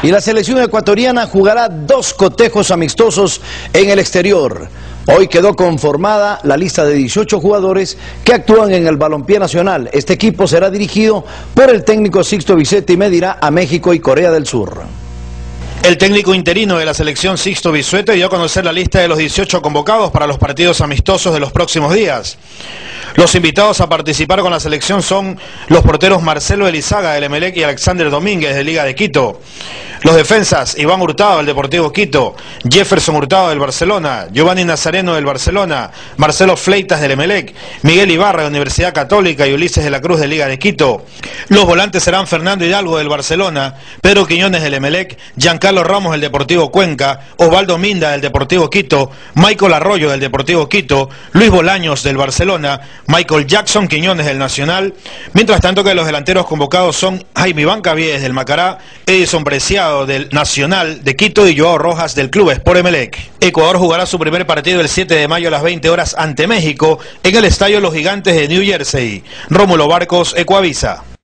Y la selección ecuatoriana jugará 2 cotejos amistosos en el exterior. Hoy quedó conformada la lista de 18 jugadores que actúan en el balompié nacional. Este equipo será dirigido por el técnico Sixto Vicente y medirá a México y Corea del Sur. El técnico interino de la selección, Sixto Vicente, dio a conocer la lista de los 18 convocados para los partidos amistosos de los próximos días. Los invitados a participar con la selección son los porteros Marcelo Elizaga del Emelec y Alexander Domínguez de Liga de Quito. Los defensas, Iván Hurtado del Deportivo Quito, Jefferson Hurtado del Barcelona, Giovanni Nazareno del Barcelona, Marcelo Fleitas del Emelec, Miguel Ibarra de Universidad Católica y Ulises de la Cruz de Liga de Quito. Los volantes serán Fernando Hidalgo del Barcelona, Pedro Quiñones del Emelec, Giancarlo Ramos del Deportivo Cuenca, Osvaldo Minda del Deportivo Quito, Michael Arroyo del Deportivo Quito, Luis Bolaños del Barcelona, Michael Jackson Quiñones del Nacional, mientras tanto que los delanteros convocados son Jaime Iván Caviedes del Macará, Edison Preciado del Nacional de Quito y Joao Rojas del Club Sport Emelec. Ecuador jugará su primer partido el 7 de mayo a las 20 horas ante México en el estadio Los Gigantes de New Jersey. Rómulo Barcos, Ecuavisa.